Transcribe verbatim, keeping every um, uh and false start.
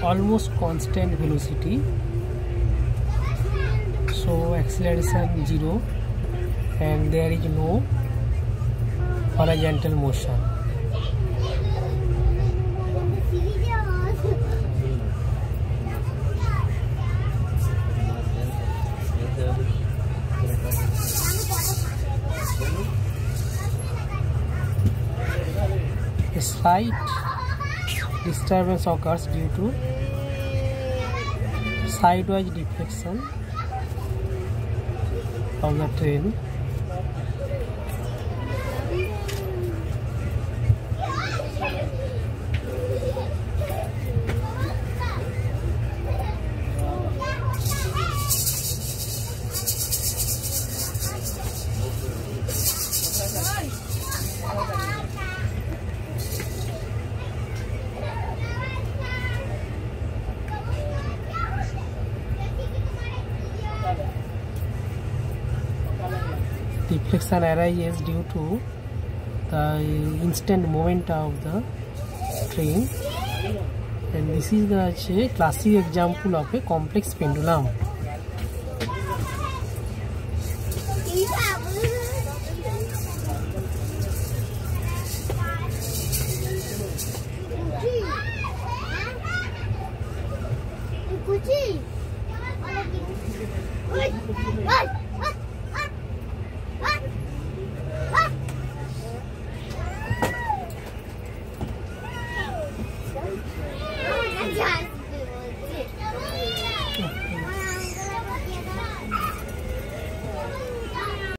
almost constant velocity, so acceleration zero, and there is no horizontal motion. A slight disturbance occurs due to sidewise deflection of the train. Deflection arises due to the instant movement of the train, and this is the classic example of a complex pendulum.